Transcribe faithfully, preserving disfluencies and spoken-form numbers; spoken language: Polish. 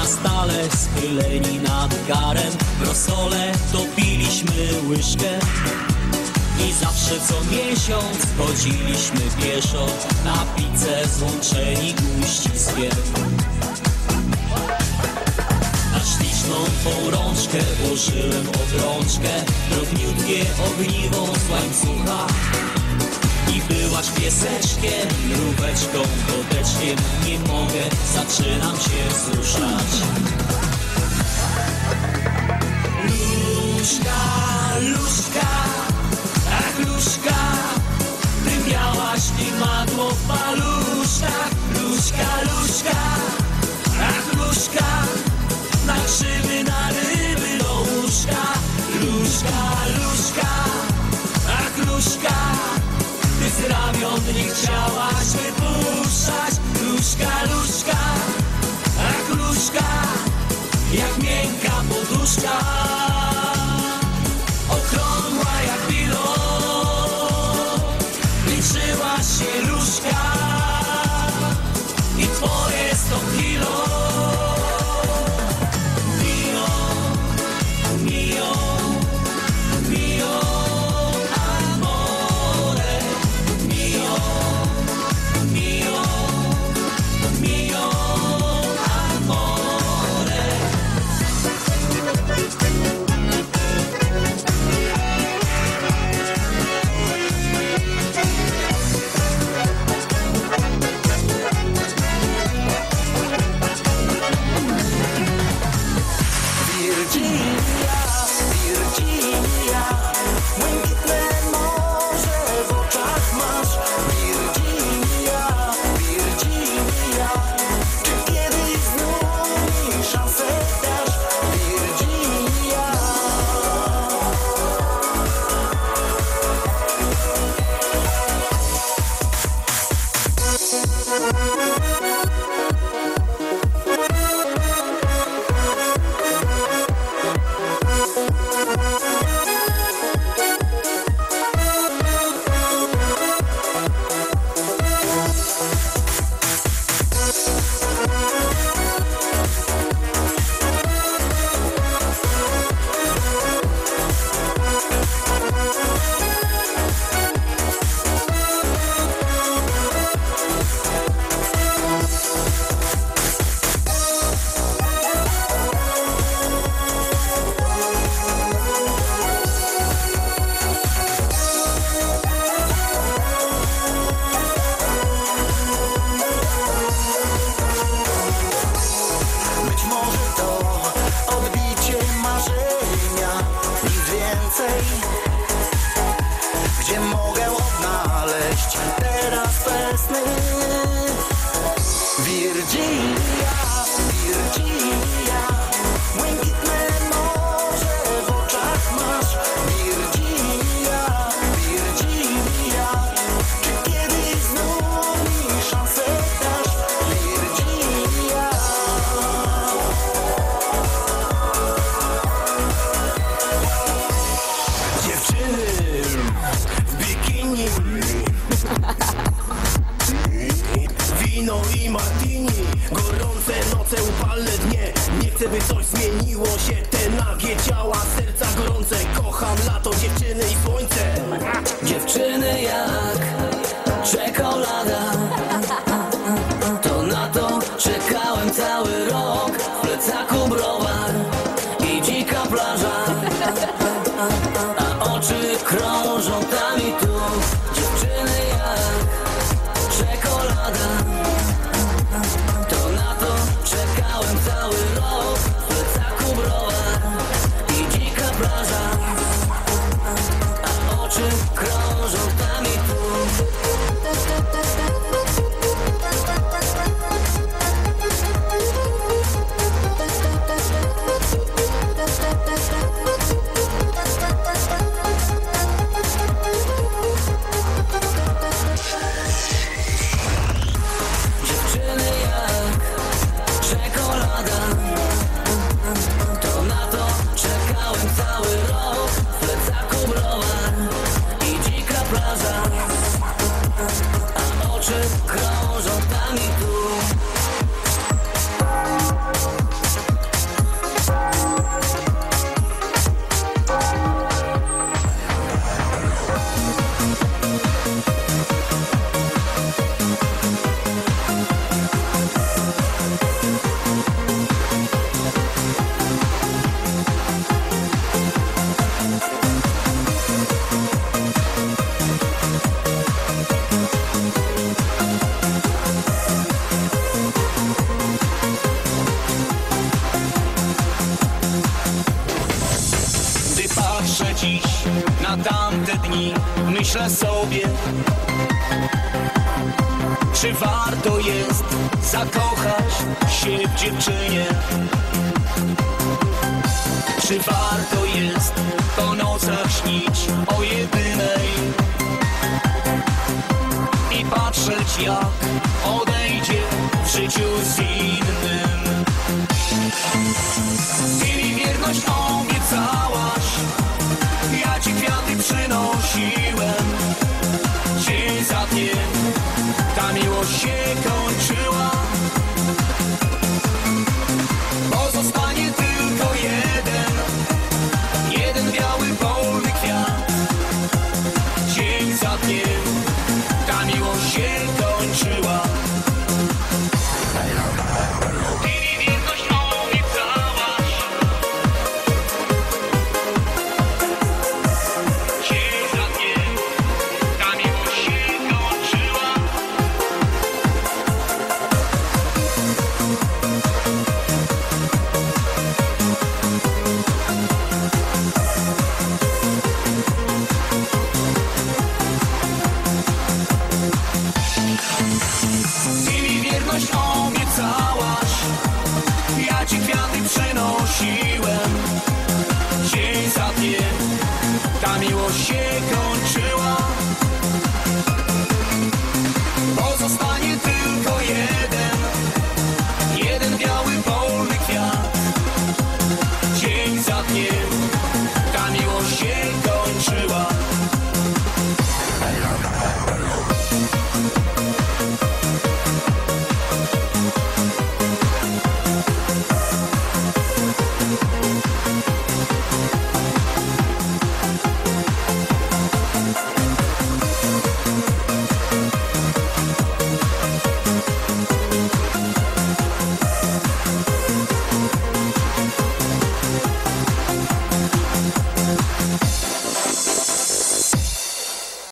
na stale, schyleni nad garem. W rosole topiliśmy łyżkę i zawsze co miesiąc chodziliśmy pieszo na pizzę złączeni uściskiem. Na śliczną tą rączkę włożyłem obrączkę, drobniutkie ogniwo z łańcucha. I byłaś pieseczkiem, mróweczką, koteczkiem. Nie mogę, zaczynam się wzruszać. Luśka, Luśka, ach Luśka, ty miałaś imadło w paluszkach. Luśka, Luśka, ach Luśka, na grzyby, na ryby do łóżka. Luśka, Luśka, ach Luśka, ty z ramion nie chciałaś wypuszczać. Luśka, Luśka, ach Luśka, jak miękka poduszka, okrągła jak pilot, liczyła się Luśka i twoje sto kilo. Mio, mio, mio amore, mio, mio, mio amore. Virginia, Virginia, błękitne morze w oczach masz. Virginia, Virginia, czy kiedyś znów mi szansę dasz? Virginia. Być może to odbicie marzenia, nic więcej. Gdzie mogę odnaleźć teraz te sny? Virginia, Virginia, błękitne morze w oczach masz. Virginia, Virginia, czy kiedyś znów mi szansę dasz? Virginia. Dziewczyny w bikini, wino i martini, gorące noce, upalne dnie. Nie chcę, by coś zmieniło się. Te nagie ciała, serca gorące. Kocham lato, dziewczyny i słońce. Dziewczyny jak czekolada, to na to czekałem cały rok. W plecaku browar i dzika plaża, a oczy krążą tam i tu. Dziewczyny jak czekolada, to na to czekałem cały rok. W plecaku browar i dzika plaża, a oczy krążą tam i tu. myślę sobie, czy warto jest zakochać się w dziewczynie? Czy warto jest po nocach śnić o jedynej i patrzeć, jak odejdzie w życiu z innym? Ty mi wierność obiecałaś, ja ci kwiaty przynosiłem. Dzień za dniem ta miłość się kończyła. Pozostanie tylko jeden, jeden biały polny kwiat. Dzień za dniem ta miłość się kończyła. Ty mi wierność obiecałaś, dzień za dniem ta miłość się kończyła. Ty mi wierność obiecałaś, ja ci kwiaty przynosiłem. Dzień za dniem ta miłość się kończyła. Pozostanie tylko jeden, jeden biały polny kwiat. Dzień za dniem ta miłość się kończyła.